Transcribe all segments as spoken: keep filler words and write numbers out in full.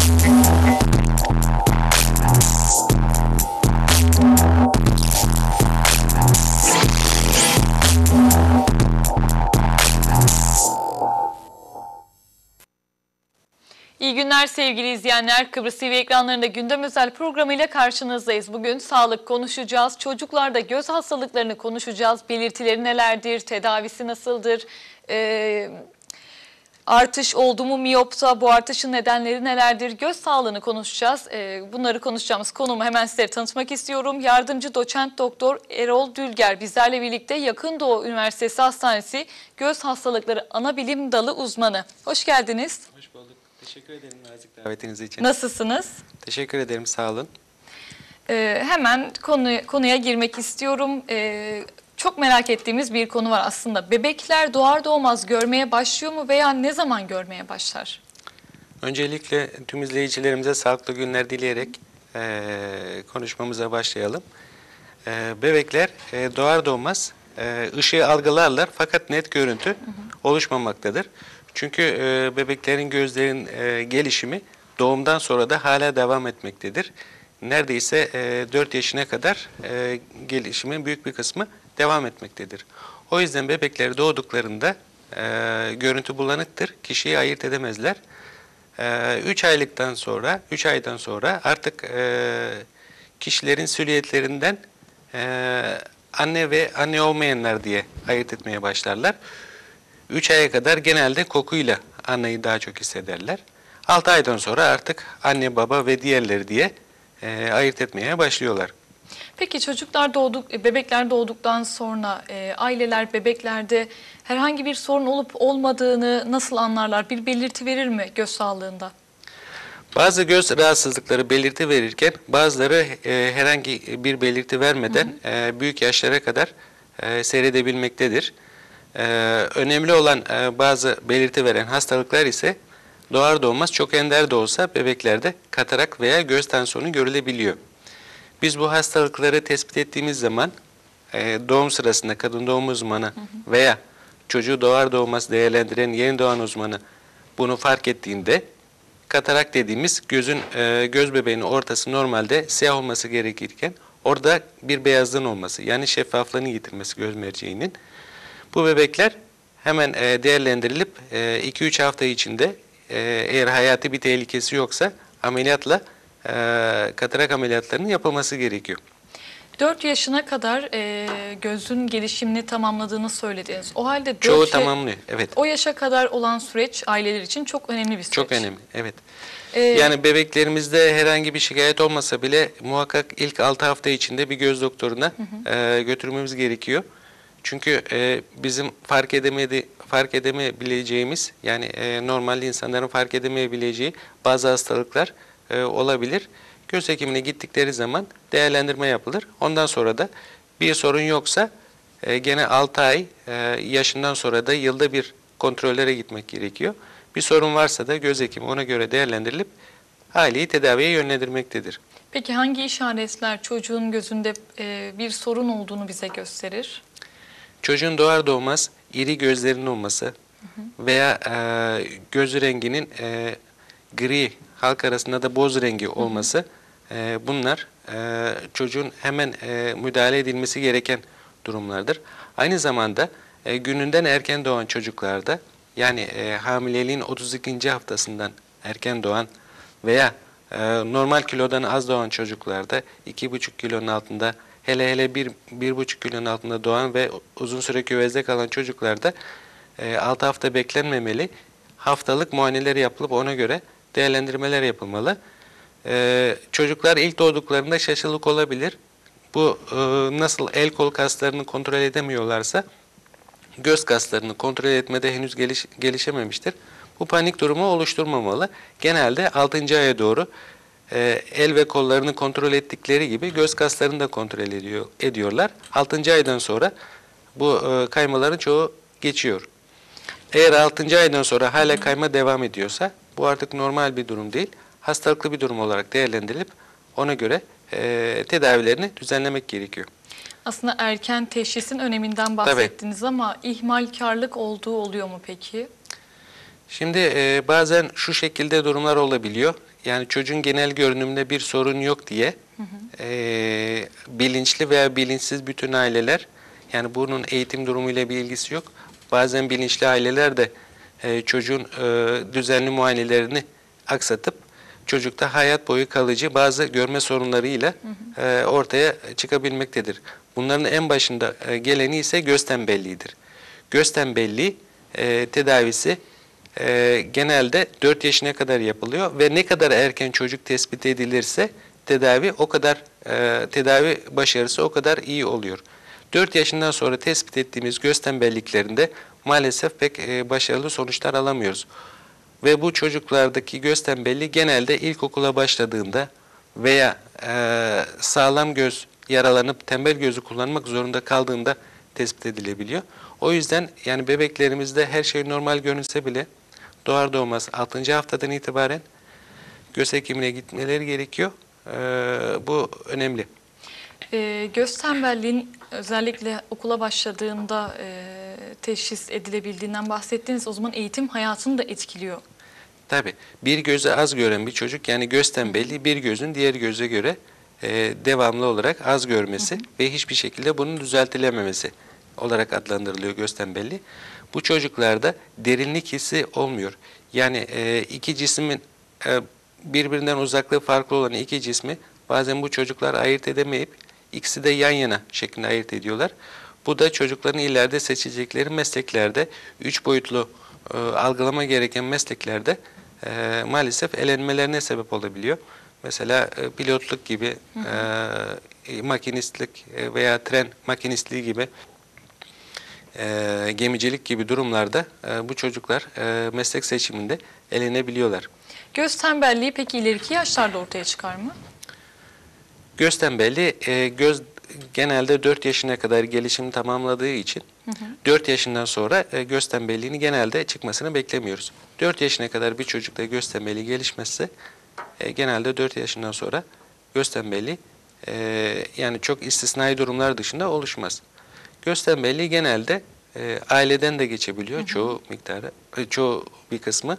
İyi günler sevgili izleyenler. Kıbrıs T V ekranlarında gündem özel programıyla karşınızdayız. Bugün sağlık konuşacağız. Çocuklarda göz hastalıklarını konuşacağız. Belirtileri nelerdir? Tedavisi nasıldır? Ee, artış oldu mu miyopta? Bu artışın nedenleri nelerdir? Göz sağlığını konuşacağız. Ee, bunları konuşacağımız konumu hemen sizlere tanıtmak istiyorum. Yardımcı doçent doktor Erol Dülger bizlerle birlikte Yakın Doğu Üniversitesi Hastanesi Göz Hastalıkları Anabilim Dalı uzmanı. Hoş geldiniz. Hoş bulduk. Teşekkür ederim nazik davetiniz için. Nasılsınız? Teşekkür ederim, sağ olun. Ee, hemen konu, konuya girmek istiyorum. Ee, çok merak ettiğimiz bir konu var aslında. Bebekler doğar doğmaz görmeye başlıyor mu veya ne zaman görmeye başlar? Öncelikle tüm izleyicilerimize sağlıklı günler dileyerek e, konuşmamıza başlayalım. E, bebekler e, doğar doğmaz e, ışığı algılarlar fakat net görüntü hı hı. oluşmamaktadır. Çünkü e, bebeklerin gözlerin e, gelişimi doğumdan sonra da hala devam etmektedir. Neredeyse e, dört yaşına kadar e, gelişimin büyük bir kısmı devam etmektedir. O yüzden bebekler doğduklarında e, görüntü bulanıktır, kişiyi ayırt edemezler. üç aylıktan sonra, üç aydan sonra artık e, kişilerin silüetlerinden e, anne ve anne olmayanlar diye ayırt etmeye başlarlar. üç aya kadar genelde kokuyla anneyi daha çok hissederler. altı aydan sonra artık anne, baba ve diğerleri diye e, ayırt etmeye başlıyorlar. Peki çocuklar doğduk, bebekler doğduktan sonra e, aileler bebeklerde herhangi bir sorun olup olmadığını nasıl anlarlar? Bir belirti verir mi göz sağlığında? Bazı göz rahatsızlıkları belirti verirken bazıları e, herhangi bir belirti vermeden hı hı. E, büyük yaşlara kadar e, seyredebilmektedir. E, önemli olan e, bazı belirti veren hastalıklar ise doğar doğmaz çok ender de olsa bebeklerde katarak veya göz tansiyonu görülebiliyor. Biz bu hastalıkları tespit ettiğimiz zaman e, doğum sırasında kadın doğum uzmanı hı hı. veya çocuğu doğar doğmaz değerlendiren yeni doğan uzmanı bunu fark ettiğinde katarak dediğimiz gözün e, göz bebeğinin ortası normalde siyah olması gerekirken orada bir beyazlığın olması yani şeffaflığını yitirmesi göz merceğinin. Bu bebekler hemen e, değerlendirilip iki üç hafta içinde e, eğer hayati bir tehlikesi yoksa ameliyatla e, katarak ameliyatlarının yapılması gerekiyor. dört yaşına kadar e, gözün gelişimini tamamladığını söylediniz. O halde dört çoğu tamamlıyor, evet. O yaşa kadar olan süreç aileler için çok önemli bir süreç. Çok önemli, evet. Ee, yani bebeklerimizde herhangi bir şikayet olmasa bile muhakkak ilk altı hafta içinde bir göz doktoruna hı hı. E, götürmemiz gerekiyor. Çünkü e, bizim fark edemedi, fark edemeyebileceğimiz yani e, normal insanların fark edemeyebileceği bazı hastalıklar e, olabilir. Göz hekimine gittikleri zaman değerlendirme yapılır. Ondan sonra da bir sorun yoksa e, gene altı ay e, yaşından sonra da yılda bir kontrollere gitmek gerekiyor. Bir sorun varsa da göz hekimi ona göre değerlendirilip aileyi tedaviye yönlendirmektedir. Peki hangi işaretler çocuğun gözünde e, bir sorun olduğunu bize gösterir? Çocuğun doğar doğmaz iri gözlerinin olması hı hı. veya e, göz renginin e, gri, halk arasında da boz rengi olması hı hı. E, bunlar e, çocuğun hemen e, müdahale edilmesi gereken durumlardır. Aynı zamanda e, gününden erken doğan çocuklarda yani e, hamileliğin otuz ikinci haftasından erken doğan veya e, normal kilodan az doğan çocuklarda iki buçuk kilonun altında hele hele bir, bir buçuk kilonun altında doğan ve uzun süre küvezde kalan çocuklarda e, altı hafta beklenmemeli. Haftalık muayeneleri yapılıp ona göre değerlendirmeler yapılmalı. E, çocuklar ilk doğduklarında şaşılık olabilir. Bu e, nasıl el kol kaslarını kontrol edemiyorlarsa göz kaslarını kontrol etmede henüz geliş, gelişememiştir. Bu panik durumu oluşturmamalı. Genelde altıncı aya doğru e, el ve kollarını kontrol ettikleri gibi göz kaslarını da kontrol ediyor, ediyorlar. altıncı aydan sonra bu e, kaymaların çoğu geçiyor. Eğer altıncı aydan sonra hala kayma devam ediyorsa bu artık normal bir durum değil, hastalıklı bir durum olarak değerlendirilip ona göre e, tedavilerini düzenlemek gerekiyor. Aslında erken teşhisin öneminden bahsettiniz Tabii. ama ihmalkarlık olduğu oluyor mu peki? Şimdi e, bazen şu şekilde durumlar olabiliyor. Yani çocuğun genel görünümünde bir sorun yok diye hı hı. E, bilinçli veya bilinçsiz bütün aileler, yani bunun eğitim durumuyla bir ilgisi yok. Bazen bilinçli aileler de e, çocuğun e, düzenli muayenelerini aksatıp çocukta hayat boyu kalıcı bazı görme sorunlarıyla hı hı. E, ortaya çıkabilmektedir. Bunların en başında e, geleni ise göz tembelliğidir. Göz tembelliği e, tedavisi e, genelde dört yaşına kadar yapılıyor ve ne kadar erken çocuk tespit edilirse tedavi o kadar e, tedavi başarısı o kadar iyi oluyor. dört yaşından sonra tespit ettiğimiz göz tembelliklerinde maalesef pek e, başarılı sonuçlar alamıyoruz. Ve bu çocuklardaki göz tembelliği genelde ilkokula başladığında veya e, sağlam göz yaralanıp tembel gözü kullanmak zorunda kaldığında tespit edilebiliyor. O yüzden yani bebeklerimizde her şey normal görünse bile doğar doğmaz altıncı haftadan itibaren göz hekimine gitmeleri gerekiyor. Ee, bu önemli. E, göz tembelliğin özellikle okula başladığında e, teşhis edilebildiğinden bahsettiniz. O zaman eğitim hayatını da etkiliyor. Tabii. Bir gözü az gören bir çocuk, yani göz tembelliği bir gözün diğer göze göre e, devamlı olarak az görmesi hı hı. ve hiçbir şekilde bunun düzeltilememesi olarak adlandırılıyor göz tembelliği. Bu çocuklarda derinlik hissi olmuyor. Yani e, iki cismin e, birbirinden uzaklığı farklı olan iki cismi bazen bu çocuklar ayırt edemeyip ikisi de yan yana şeklinde ayırt ediyorlar. Bu da çocukların ileride seçecekleri mesleklerde, üç boyutlu e, algılama gereken mesleklerde e, maalesef elenmelerine sebep olabiliyor. Mesela e, pilotluk gibi, hı hı. E, makinistlik veya tren makinistliği gibi, e, gemicilik gibi durumlarda e, bu çocuklar e, meslek seçiminde elenebiliyorlar. Göz tembelliği peki ileriki yaşlarda ortaya çıkar mı? Göz tembelliği e, göz genelde dört yaşına kadar gelişimi tamamladığı için hı hı. dört yaşından sonra e, göz tembelliğini genelde çıkmasını beklemiyoruz. dört yaşına kadar bir çocukta göz tembelliği gelişmezse e, genelde dört yaşından sonra göz tembelliği e, yani çok istisnai durumlar dışında oluşmaz. Göz tembelliği genelde e, aileden de geçebiliyor, hı hı. çoğu miktarı, e, çoğu bir kısmı.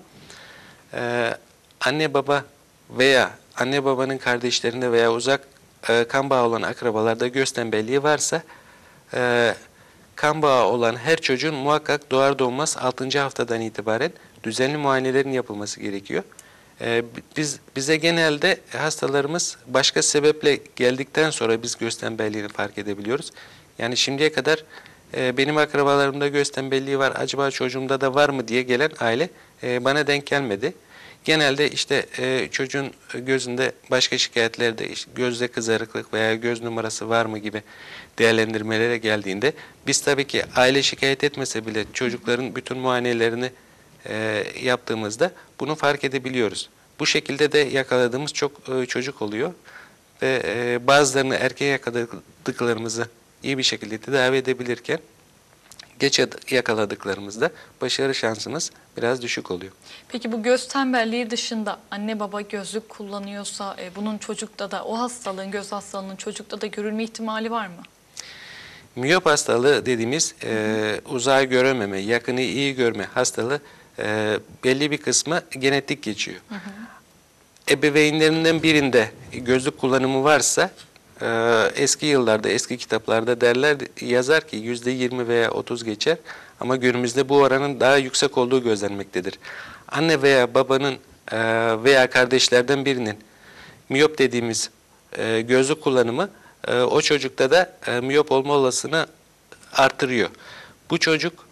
E, anne baba veya anne babanın kardeşlerinde veya uzak e, kan bağı olan akrabalarda göz tembelliği varsa e, kan bağı olan her çocuğun muhakkak doğar doğmaz altıncı haftadan itibaren düzenli muayenelerin yapılması gerekiyor. E, biz bize genelde hastalarımız başka sebeple geldikten sonra biz göz tembelliğini fark edebiliyoruz. Yani şimdiye kadar e, benim akrabalarımda göz tembelliği var, acaba çocuğumda da var mı diye gelen aile e, bana denk gelmedi. Genelde işte e, çocuğun gözünde başka şikayetlerde, işte gözde kızarıklık veya göz numarası var mı gibi değerlendirmelere geldiğinde biz tabii ki aile şikayet etmese bile çocukların bütün muayenelerini e, yaptığımızda bunu fark edebiliyoruz. Bu şekilde de yakaladığımız çok e, çocuk oluyor ve e, bazılarını erkeğe yakaladıklarımızı iyi bir şekilde tedavi edebilirken geç yakaladıklarımızda başarı şansımız biraz düşük oluyor. Peki bu göz tembelliği dışında anne baba gözlük kullanıyorsa e, bunun çocukta da, o hastalığın, göz hastalığının çocukta da görülme ihtimali var mı? Miyop hastalığı dediğimiz e, uzağı görememe, yakını iyi görme hastalığı e, belli bir kısmı genetik geçiyor. Hı hı. Ebeveynlerinden birinde gözlük kullanımı varsa e, eski yıllarda, eski kitaplarda derler, yazar ki yüzde yirmi veya otuz geçer ama günümüzde bu oranın daha yüksek olduğu gözlenmektedir. Anne veya babanın e, veya kardeşlerden birinin miyop dediğimiz e, gözlük kullanımı e, o çocukta da e, miyop olma olasılığını artırıyor. Bu çocuk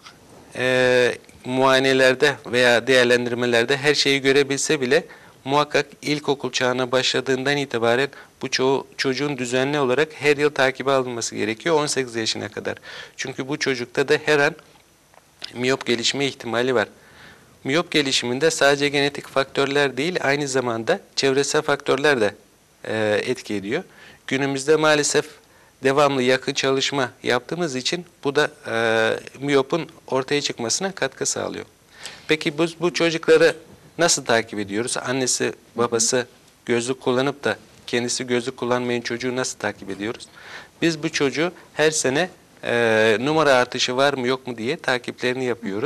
e, muayenelerde veya değerlendirmelerde her şeyi görebilse bile muhakkak ilkokul çağına başladığından itibaren bu çoğu, çocuğun düzenli olarak her yıl takibe alınması gerekiyor on sekiz yaşına kadar. Çünkü bu çocukta da her an miyop gelişme ihtimali var. Miyop gelişiminde sadece genetik faktörler değil, aynı zamanda çevresel faktörler de e, etki ediyor. Günümüzde maalesef devamlı yakın çalışma yaptığımız için bu da e, miyopun ortaya çıkmasına katkı sağlıyor. Peki bu, bu çocukları nasıl takip ediyoruz? Annesi, babası gözlük kullanıp da kendisi gözlük kullanmayan çocuğu nasıl takip ediyoruz? Biz bu çocuğu her sene e, numara artışı var mı yok mu diye takiplerini yapıyoruz.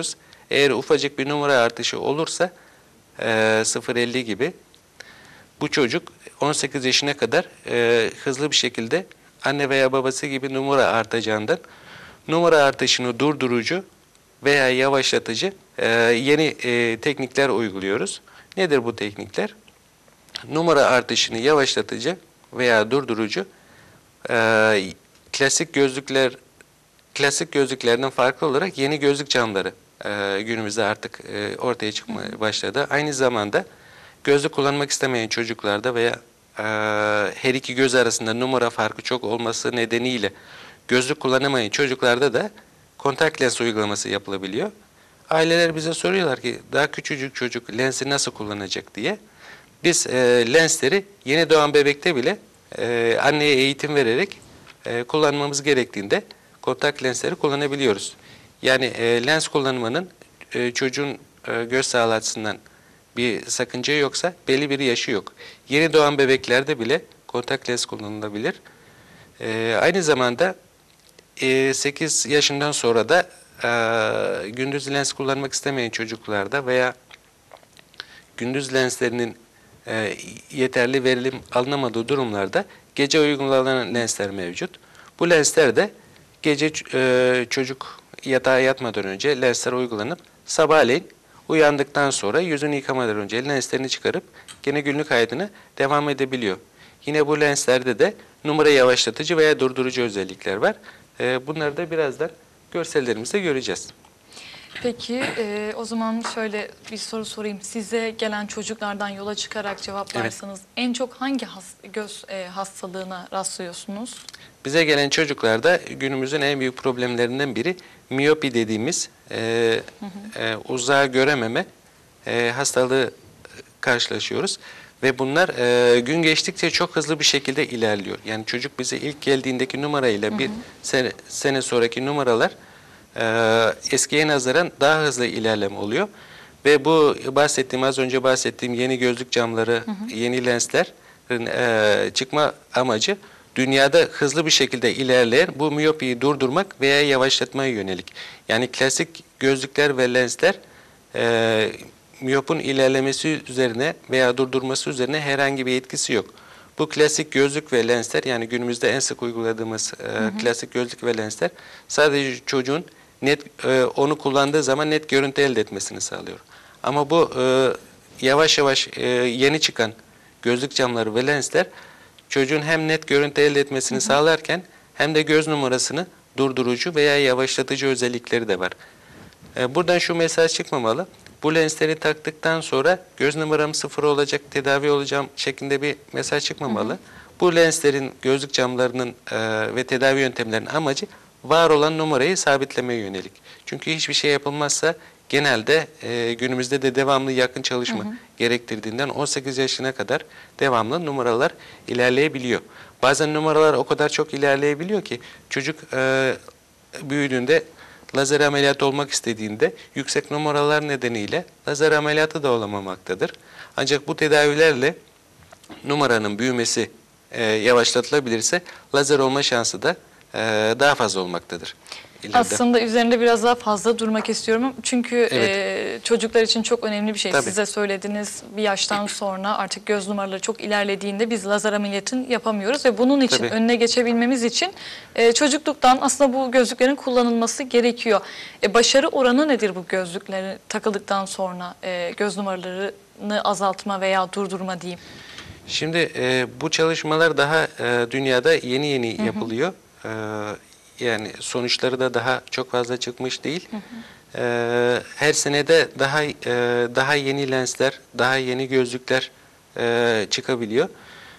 Eğer ufacık bir numara artışı olursa e, sıfır virgül elli gibi, bu çocuk on sekiz yaşına kadar e, hızlı bir şekilde anne veya babası gibi numara artacağından numara artışını durdurucu veya yavaşlatıcı e, yeni e, teknikler uyguluyoruz. Nedir bu teknikler? Numara artışını yavaşlatıcı veya durdurucu e, klasik gözlükler klasik gözlüklerden farklı olarak yeni gözlük camları e, günümüzde artık e, ortaya çıkmaya başladı. Aynı zamanda gözlük kullanmak istemeyen çocuklarda veya e, her iki göz arasında numara farkı çok olması nedeniyle gözlük kullanamayan çocuklarda da kontak lens uygulaması yapılabiliyor. Aileler bize soruyorlar ki daha küçücük çocuk lensi nasıl kullanacak diye. Biz e, lensleri yeni doğan bebekte bile e, anneye eğitim vererek e, kullanmamız gerektiğinde kontak lensleri kullanabiliyoruz. Yani e, lens kullanmanın e, çocuğun e, göz sağlığı açısından bir sakınca yoksa belli bir yaşı yok. Yeni doğan bebeklerde bile kontak lens kullanılabilir. E, aynı zamanda e, sekiz yaşından sonra da e, gündüz lens kullanmak istemeyen çocuklarda veya gündüz lenslerinin e, yeterli verilim alınamadığı durumlarda gece uygulanan lensler mevcut. Bu lensler de gece e, çocuk yatağa yatmadan önce lensler uygulanıp sabahleyin uyandıktan sonra yüzünü yıkamadan önce lenslerini çıkarıp gene günlük hayatına devam edebiliyor. Yine bu lenslerde de numara yavaşlatıcı veya durdurucu özellikler var. E, bunları da birazdan görsellerimizde göreceğiz. Peki e, o zaman şöyle bir soru sorayım. Size gelen çocuklardan yola çıkarak cevaplarsanız evet. En çok hangi has, göz e, hastalığına rastlıyorsunuz? Bize gelen çocuklarda günümüzün en büyük problemlerinden biri miyopi dediğimiz e, hı hı. E, uzağa görememe e, hastalığı karşılaşıyoruz. Ve bunlar e, gün geçtikçe çok hızlı bir şekilde ilerliyor. Yani çocuk bize ilk geldiğindeki numarayla hı hı. bir sene, sene sonraki numaralar e, eskiye nazaran daha hızlı ilerleme oluyor. Ve bu bahsettiğim az önce bahsettiğim yeni gözlük camları, hı hı. yeni lenslerin e, çıkma amacı dünyada hızlı bir şekilde ilerleyen bu miyopiyi durdurmak veya yavaşlatmaya yönelik. Yani klasik gözlükler ve lensler e, miyopun ilerlemesi üzerine veya durdurması üzerine herhangi bir etkisi yok. Bu klasik gözlük ve lensler, yani günümüzde en sık uyguladığımız e, hı hı. klasik gözlük ve lensler sadece çocuğun net e, onu kullandığı zaman net görüntü elde etmesini sağlıyor. Ama bu e, yavaş yavaş e, yeni çıkan gözlük camları ve lensler çocuğun hem net görüntü elde etmesini hı hı. sağlarken hem de göz numarasını durdurucu veya yavaşlatıcı özellikleri de var. E, buradan şu mesaj çıkmamalı. Bu lensleri taktıktan sonra göz numaram sıfır olacak, tedavi olacağım şeklinde bir mesaj çıkmamalı. Hı hı. Bu lenslerin, gözlük camlarının e, ve tedavi yöntemlerinin amacı var olan numarayı sabitlemeye yönelik. Çünkü hiçbir şey yapılmazsa genelde e, günümüzde de devamlı yakın çalışma hı hı. gerektirdiğinden on sekiz yaşına kadar devamlı numaralar ilerleyebiliyor. Bazen numaralar o kadar çok ilerleyebiliyor ki çocuk e, büyüdüğünde lazer ameliyatı olmak istediğinde yüksek numaralar nedeniyle lazer ameliyatı da olamamaktadır. Ancak bu tedavilerle numaranın büyümesi e, yavaşlatılabilirse lazer olma şansı da e, daha fazla olmaktadır. İleride. Aslında üzerinde biraz daha fazla durmak istiyorum. Çünkü evet. e, çocuklar için çok önemli bir şey. Tabii. Size söylediğiniz bir yaştan sonra artık göz numaraları çok ilerlediğinde biz lazer ameliyatını yapamıyoruz. Ve bunun için Tabii. önüne geçebilmemiz için e, çocukluktan aslında bu gözlüklerin kullanılması gerekiyor. E, başarı oranı nedir bu gözlükleri takıldıktan sonra e, göz numaralarını azaltma veya durdurma diyeyim? Şimdi e, bu çalışmalar daha e, dünyada yeni yeni hı hı. yapılıyor. E, Yani sonuçları da daha çok fazla çıkmış değil. Hı hı. Ee, her senede daha e, daha yeni lensler, daha yeni gözlükler e, çıkabiliyor.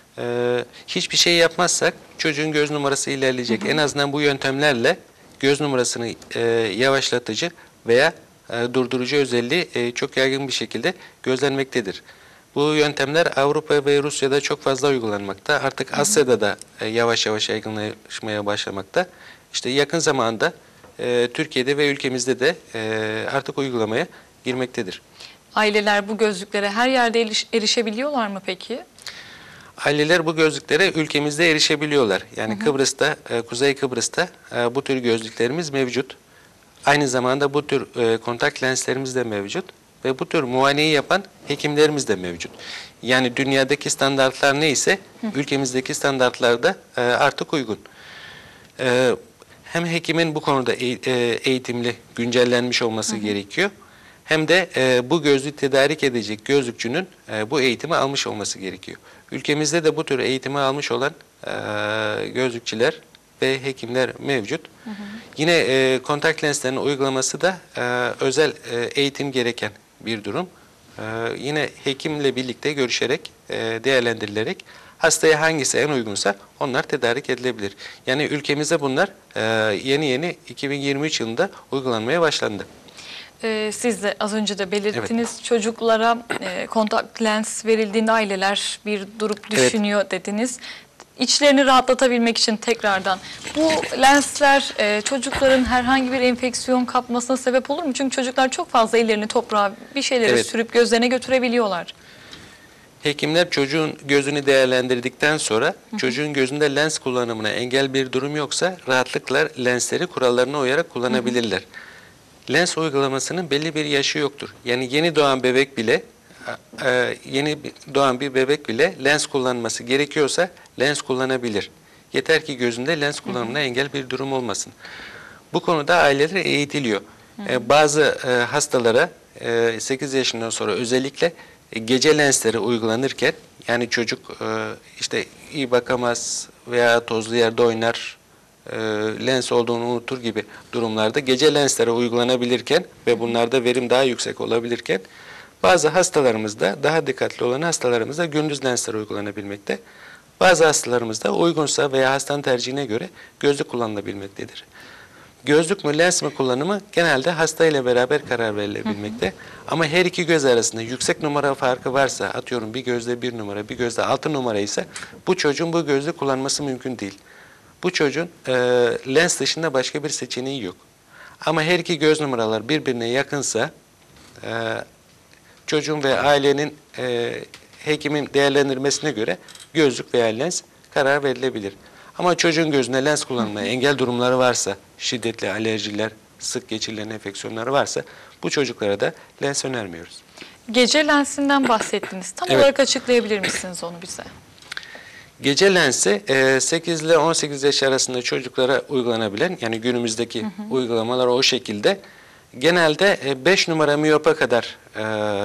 Ee, hiçbir şey yapmazsak çocuğun göz numarası ilerleyecek. Hı hı. En azından bu yöntemlerle göz numarasını e, yavaşlatıcı veya e, durdurucu özelliği e, çok yaygın bir şekilde gözlenmektedir. Bu yöntemler Avrupa ve Rusya'da çok fazla uygulanmakta. Artık hı hı. Asya'da da e, yavaş yavaş yaygınlaşmaya başlamakta. İşte yakın zamanda e, Türkiye'de ve ülkemizde de e, artık uygulamaya girmektedir. Aileler bu gözlüklere her yerde eriş, erişebiliyorlar mı peki? Aileler bu gözlüklere ülkemizde erişebiliyorlar. Yani hı hı. Kıbrıs'ta, e, Kuzey Kıbrıs'ta e, bu tür gözlüklerimiz mevcut. aynı zamanda bu tür e, kontak lenslerimiz de mevcut ve bu tür muayeneyi yapan hekimlerimiz de mevcut. Yani dünyadaki standartlar neyse ülkemizdeki standartlar da e, artık uygun. E, hem hekimin bu konuda e, eğitimli, güncellenmiş olması hı hı. gerekiyor. Hem de e, bu gözlüğü tedarik edecek gözlükçünün e, bu eğitimi almış olması gerekiyor. Ülkemizde de bu tür eğitimi almış olan e, gözlükçüler ve hekimler mevcut. Hı hı. Yine e, kontak lenslerin uygulaması da e, özel e, eğitim gereken bir durum. E, yine hekimle birlikte görüşerek, e, değerlendirilerek hastaya hangisi en uygunsa onlar tedarik edilebilir. Yani ülkemizde bunlar e, yeni yeni iki bin yirmi üç yılında uygulanmaya başlandı. Ee, siz de az önce de belirttiniz, evet. Çocuklara e, kontak lens verildiğinde aileler bir durup düşünüyor evet. dediniz. İçlerini rahatlatabilmek için tekrardan bu lensler e, çocukların herhangi bir enfeksiyon kapmasına sebep olur mu? Çünkü çocuklar çok fazla ellerini toprağa bir şeyleri evet. sürüp gözlerine götürebiliyorlar. Hekimler çocuğun gözünü değerlendirdikten sonra hı hı. çocuğun gözünde lens kullanımına engel bir durum yoksa rahatlıkla lensleri kurallarına uyarak kullanabilirler. Hı hı. Lens uygulamasının belli bir yaşı yoktur. Yani yeni doğan bebek bile yeni doğan bir bebek bile lens kullanması gerekiyorsa lens kullanabilir. Yeter ki gözünde lens kullanımına hı hı. engel bir durum olmasın. Bu konuda aileler eğitiliyor. Hı hı. Bazı hastalara sekiz yaşından sonra özellikle gece lensleri uygulanırken yani çocuk işte iyi bakamaz veya tozlu yerde oynar, lens olduğunu unutur gibi durumlarda gece lenslere uygulanabilirken ve bunlarda verim daha yüksek olabilirken bazı hastalarımızda daha dikkatli olan hastalarımızda gündüz lensler uygulanabilmekte. Bazı hastalarımızda uygunsa veya hastanın tercihine göre gözlük kullanılabilmektedir. Gözlük mü lens mi kullanımı genelde hasta ile beraber karar verilebilmekte. Hı hı. Ama her iki göz arasında yüksek numara farkı varsa atıyorum bir gözde bir numara bir gözde altı numara ise bu çocuğun bu gözlüğü kullanması mümkün değil. Bu çocuğun e, lens dışında başka bir seçeneği yok. Ama her iki göz numaralar birbirine yakınsa e, çocuğun ve ailenin e, hekimin değerlendirmesine göre gözlük veya lens karar verilebilir. Ama çocuğun gözünde lens kullanmaya engel durumları varsa, şiddetli alerjiler, sık geçirilen enfeksiyonları varsa bu çocuklara da lens önermiyoruz. Gece lensinden bahsettiniz. Tam evet. olarak açıklayabilir misiniz onu bize? Gece lensi sekiz ile on sekiz yaş arasında çocuklara uygulanabilen, yani günümüzdeki hı hı. uygulamalar o şekilde. Genelde beş numara miyopa kadar e,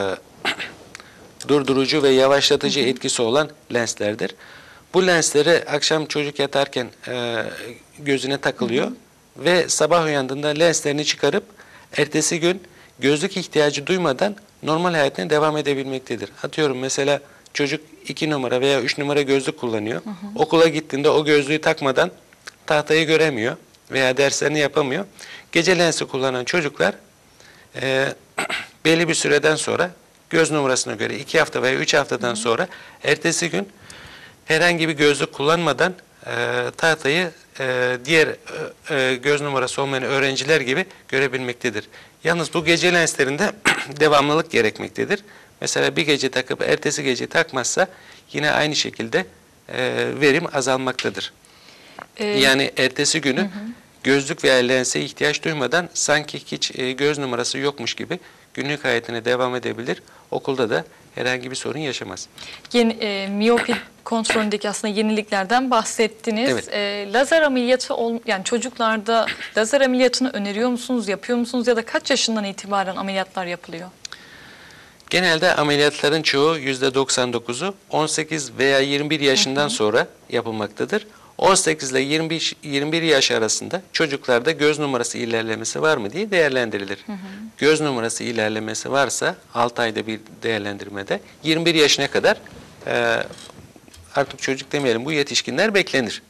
durdurucu ve yavaşlatıcı hı hı. etkisi olan lenslerdir. Bu lensleri akşam çocuk yatarken e, gözüne takılıyor hı hı. ve sabah uyandığında lenslerini çıkarıp ertesi gün gözlük ihtiyacı duymadan normal hayatına devam edebilmektedir. Atıyorum mesela çocuk iki numara veya üç numara gözlük kullanıyor. Hı hı. Okula gittiğinde o gözlüğü takmadan tahtayı göremiyor veya derslerini yapamıyor. Gece lensi kullanan çocuklar e, belli bir süreden sonra göz numarasına göre iki hafta veya üç haftadan hı hı. sonra ertesi gün herhangi bir gözlük kullanmadan e, tahtayı e, diğer e, göz numarası olmayan öğrenciler gibi görebilmektedir. Yalnız bu gece lenslerinde devamlılık gerekmektedir. Mesela bir gece takıp ertesi gece takmazsa yine aynı şekilde e, verim azalmaktadır. Ee, yani ertesi günü hı hı. gözlük veya lense ihtiyaç duymadan sanki hiç e, göz numarası yokmuş gibi günlük hayatına devam edebilir. Okulda da herhangi bir sorun yaşamaz. Yeni, e, miyopi kontrolündeki aslında yeniliklerden bahsettiniz. Evet. E, lazer ameliyatı, ol, yani çocuklarda lazer ameliyatını öneriyor musunuz, yapıyor musunuz ya da kaç yaşından itibaren ameliyatlar yapılıyor? Genelde ameliyatların çoğu yüzde doksan dokuzu on sekiz veya yirmi bir yaşından hı hı. sonra yapılmaktadır. on sekiz ile yirmi bir yaş arasında çocuklarda göz numarası ilerlemesi var mı diye değerlendirilir. Hı hı. Göz numarası ilerlemesi varsa altı ayda bir değerlendirmede yirmi bir yaşına kadar e, artık çocuk demeyelim bu yetişkinler beklenir.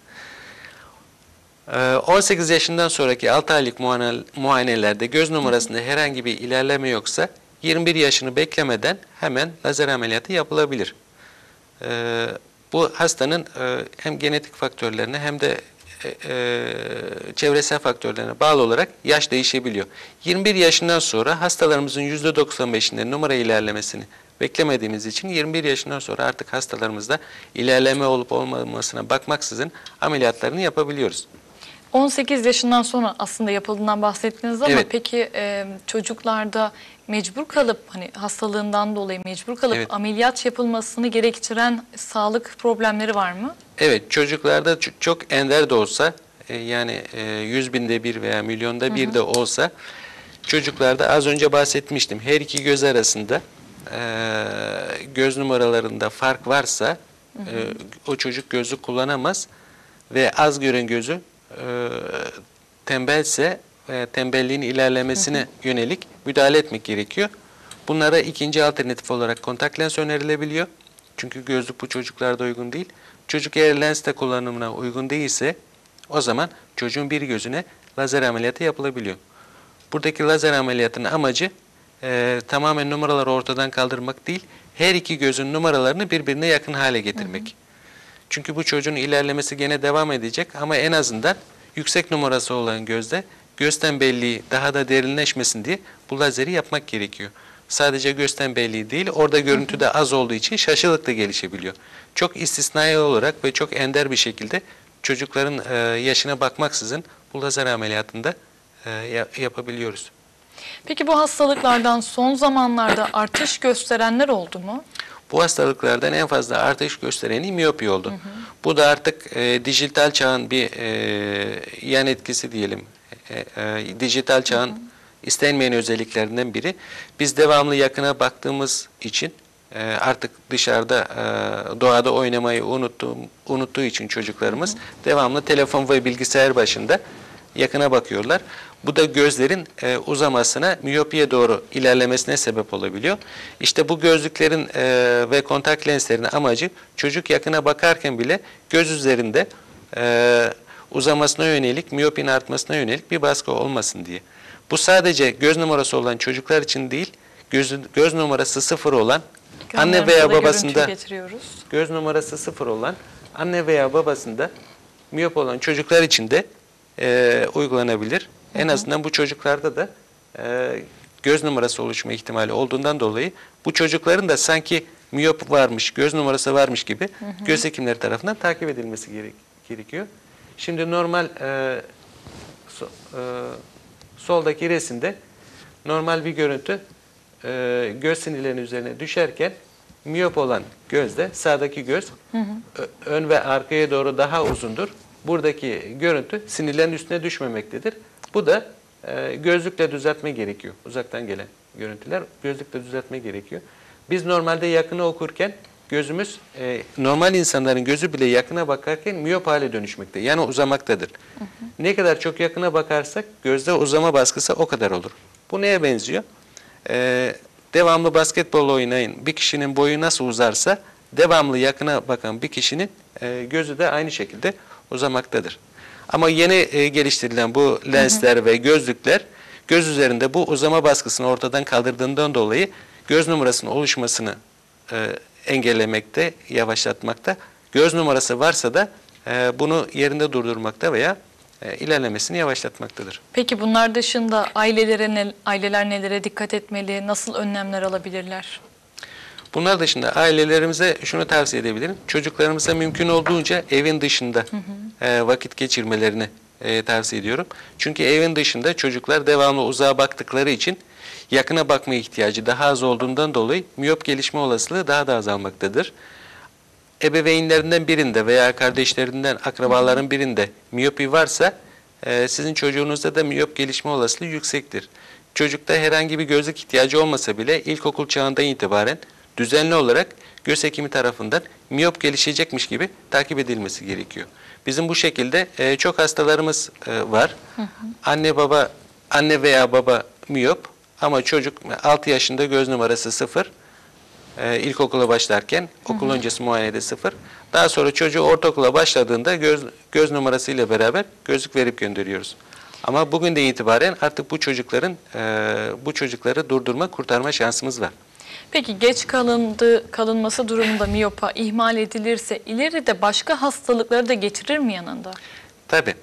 E, on sekiz yaşından sonraki altı aylık muayene, muayenelerde göz numarasında hı hı. herhangi bir ilerleme yoksa yirmi bir yaşını beklemeden hemen lazer ameliyatı yapılabilir. E, Bu hastanın e, hem genetik faktörlerine hem de e, e, çevresel faktörlerine bağlı olarak yaş değişebiliyor. yirmi bir yaşından sonra hastalarımızın yüzde doksan beşinde numara ilerlemesini beklemediğimiz için yirmi bir yaşından sonra artık hastalarımızda ilerleme olup olmamasına bakmaksızın ameliyatlarını yapabiliyoruz. on sekiz yaşından sonra aslında yapıldığından bahsettiniz ama Evet. peki e, çocuklarda mecbur kalıp hani hastalığından dolayı mecbur kalıp Evet. ameliyat yapılmasını gerektiren sağlık problemleri var mı? Evet, çocuklarda ç- çok ender de olsa e, yani e, yüz binde bir veya milyonda bir de olsa çocuklarda az önce bahsetmiştim. Her iki göz arasında e, göz numaralarında fark varsa e, o çocuk gözlük kullanamaz ve az gören gözü e, tembelse e, tembelliğin ilerlemesine yönelik müdahale etmek gerekiyor. Bunlara ikinci alternatif olarak kontak lens önerilebiliyor. Çünkü gözlük bu çocuklarda uygun değil. Çocuk eğer lens de kullanımına uygun değilse o zaman çocuğun bir gözüne lazer ameliyatı yapılabiliyor. Buradaki lazer ameliyatının amacı e, tamamen numaraları ortadan kaldırmak değil, her iki gözün numaralarını birbirine yakın hale getirmek. Hı hı. Çünkü bu çocuğun ilerlemesi gene devam edecek ama en azından yüksek numarası olan gözde göz tembelliği daha da derinleşmesin diye bu lazeri yapmak gerekiyor. Sadece göz tembelliği değil, orada görüntü de az olduğu için şaşılık da gelişebiliyor. Çok istisnai olarak ve çok ender bir şekilde çocukların e, yaşına bakmaksızın bu lazer ameliyatında e, yapabiliyoruz. Peki bu hastalıklardan son zamanlarda artış gösterenler oldu mu? Bu hastalıklardan en fazla artış göstereni miyopi oldu. Hı hı. Bu da artık e, dijital çağın bir e, yan etkisi diyelim. E, e, dijital çağın hı hı. istenmeyen özelliklerinden biri. Biz devamlı yakına baktığımız için e, artık dışarıda e, doğada oynamayı unuttuğum, unuttuğu için çocuklarımız hı hı. devamlı telefon ve bilgisayar başında yakına bakıyorlar. Bu da gözlerin e, uzamasına, miyopiye doğru ilerlemesine sebep olabiliyor. İşte bu gözlüklerin e, ve kontak lenslerin amacı çocuk yakına bakarken bile göz üzerinde e, uzamasına yönelik, miyopinin artmasına yönelik bir baskı olmasın diye. Bu sadece göz numarası olan çocuklar için değil, göz, göz numarası sıfır olan anne veya babasında göz numarası sıfır olan anne veya babasında miyop olan çocuklar için de e, uygulanabilir. Hı hı. En azından bu çocuklarda da e, göz numarası oluşma ihtimali olduğundan dolayı bu çocukların da sanki miyop varmış, göz numarası varmış gibi hı hı. göz hekimleri tarafından takip edilmesi gerek, gerekiyor. Şimdi normal e, so, e, soldaki resimde normal bir görüntü e, göz sinirlerinin üzerine düşerken miyop olan gözde sağdaki göz hı hı. ön ve arkaya doğru daha uzundur. Buradaki görüntü sinirlerin üstüne düşmemektedir. Bu da e, gözlükle düzeltme gerekiyor. Uzaktan gelen görüntüler gözlükle düzeltme gerekiyor. Biz normalde yakını okurken gözümüz e, normal insanların gözü bile yakına bakarken miyop hale dönüşmekte. Yani uzamaktadır. Hı hı. Ne kadar çok yakına bakarsak gözde uzama baskısı o kadar olur. Bu neye benziyor? E, devamlı basketbol oynayın bir kişinin boyu nasıl uzarsa devamlı yakına bakan bir kişinin e, gözü de aynı şekilde uzamaktadır. Ama yeni e, geliştirilen bu lensler hı hı. ve gözlükler göz üzerinde bu uzama baskısını ortadan kaldırdığından dolayı göz numarasının oluşmasını e, engellemekte, yavaşlatmakta. Göz numarası varsa da e, bunu yerinde durdurmakta veya e, ilerlemesini yavaşlatmaktadır. Peki bunlar dışında ailelere ne, aileler nelere dikkat etmeli, nasıl önlemler alabilirler? Bunlar dışında ailelerimize şunu tavsiye edebilirim. Çocuklarımıza mümkün olduğunca evin dışında hı hı. E, vakit geçirmelerini e, tavsiye ediyorum. Çünkü evin dışında çocuklar devamlı uzağa baktıkları için yakına bakma ihtiyacı daha az olduğundan dolayı miyop gelişme olasılığı daha da azalmaktadır. Ebeveynlerinden birinde veya kardeşlerinden, akrabaların birinde miyopi varsa e, sizin çocuğunuzda da miyop gelişme olasılığı yüksektir. Çocukta herhangi bir gözlük ihtiyacı olmasa bile ilkokul çağından itibaren düzenli olarak göz hekimi tarafından miyop gelişecekmiş gibi takip edilmesi gerekiyor. Bizim bu şekilde e, çok hastalarımız e, var. Hı hı. Anne baba, anne veya baba miyop ama çocuk altı yaşında göz numarası sıfır. E, ilkokula başlarken okul hı hı. öncesi muayenede sıfır. Daha sonra çocuğu ortaokula başladığında göz, göz numarası ile beraber gözlük verip gönderiyoruz. Ama bugün de itibaren artık bu çocukların e, bu çocukları durdurma, kurtarma şansımız var. Peki geç kalındı, kalınması durumunda miyopa ihmal edilirse ileride başka hastalıkları da getirir mi yanında? Tabii.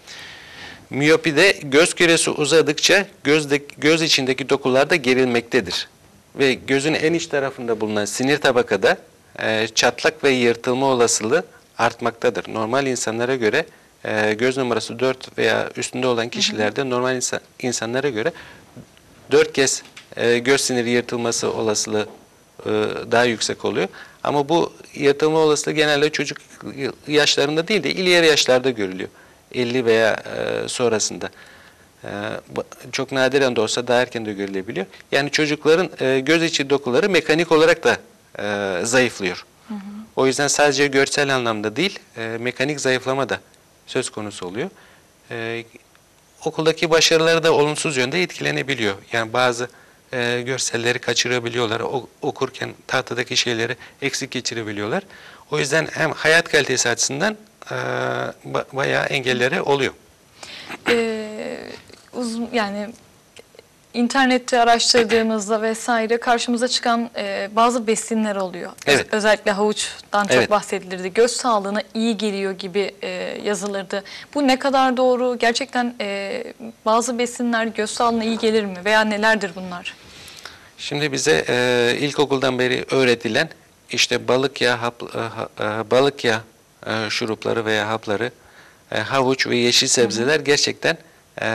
Miyopide göz küresi uzadıkça gözde, göz içindeki dokular da gerilmektedir. Ve gözün en iç tarafında bulunan sinir tabakada e, çatlak ve yırtılma olasılığı artmaktadır. Normal insanlara göre e, göz numarası dört veya üstünde olan kişilerde normal insan, insanlara göre dört kez e, göz siniri yırtılması olasılığı e, daha yüksek oluyor. Ama bu yırtılma olasılığı genelde çocuk yaşlarında değil de ileri yaşlarda görülüyor. elli veya e, sonrasında. E, çok nadiren de olsa daha erken de görülebiliyor. Yani çocukların e, göz içi dokuları mekanik olarak da e, zayıflıyor. Hı hı. O yüzden sadece görsel anlamda değil, e, mekanik zayıflama da söz konusu oluyor. E, okuldaki başarıları da olumsuz yönde etkilenebiliyor. Yani bazı e, görselleri kaçırabiliyorlar. O, okurken tahtadaki şeyleri eksik geçirebiliyorlar. O yüzden hem hayat kalitesi açısından e, ba bayağı engelleri oluyor. Ee, uzun, yani internette araştırdığımızda vesaire karşımıza çıkan e, bazı besinler oluyor. Evet. Özellikle havuçtan çok Evet. bahsedilirdi. Göz sağlığına iyi geliyor gibi e, yazılırdı. Bu ne kadar doğru? Gerçekten e, bazı besinler göz sağlığına iyi gelir mi? Veya nelerdir bunlar? Şimdi bize e, ilkokuldan beri öğretilen işte balık yağı, hap, e, e, balık yağı e, şurupları veya hapları, e, havuç ve yeşil sebzeler hı hı. gerçekten e,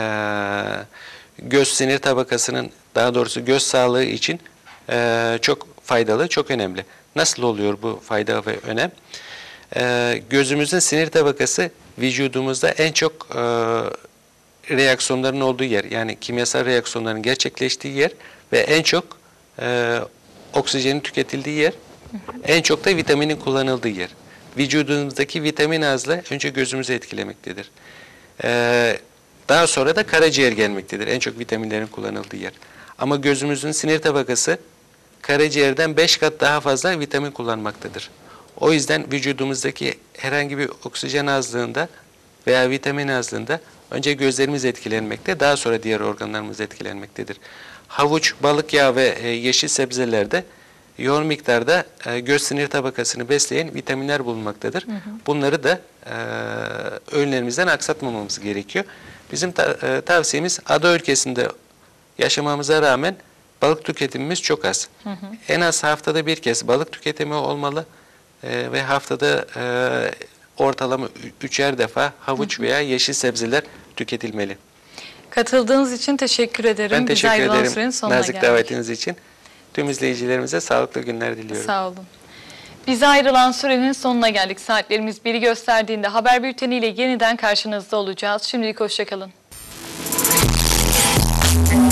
göz sinir tabakasının, daha doğrusu göz sağlığı için e, çok faydalı, çok önemli. Nasıl oluyor bu fayda ve önem? E, gözümüzün sinir tabakası vücudumuzda en çok e, reaksiyonların olduğu yer, yani kimyasal reaksiyonların gerçekleştiği yer ve en çok e, oksijenin tüketildiği yer, en çok da vitaminin kullanıldığı yer. Vücudumuzdaki vitamin azlığı önce gözümüzü etkilemektedir. E, daha sonra da karaciğer gelmektedir. En çok vitaminlerin kullanıldığı yer. Ama gözümüzün sinir tabakası karaciğerden beş kat daha fazla vitamin kullanmaktadır. O yüzden vücudumuzdaki herhangi bir oksijen azlığında veya vitamin azlığında önce gözlerimiz etkilenmekte, daha sonra diğer organlarımız etkilenmektedir. Havuç, balık yağı ve e, yeşil sebzelerde yoğun miktarda e, göz sinir tabakasını besleyen vitaminler bulunmaktadır. Hı hı. Bunları da e, öğünlerimizden aksatmamamız gerekiyor. Bizim ta, e, tavsiyemiz ada ülkesinde yaşamamıza rağmen balık tüketimimiz çok az. Hı hı. En az haftada bir kez balık tüketimi olmalı e, ve haftada e, ortalama üçer defa havuç veya yeşil sebzeler tüketilmeli. Katıldığınız için teşekkür ederim. Ben teşekkür Biz ederim sürenin sonuna nazik geldik. davetiniz için. Tüm izleyicilerimize sağlıklı günler diliyorum. Sağ olun. Bize ayrılan sürenin sonuna geldik. Saatlerimiz biri gösterdiğinde haber bülteniyle yeniden karşınızda olacağız. Şimdilik hoşça kalın.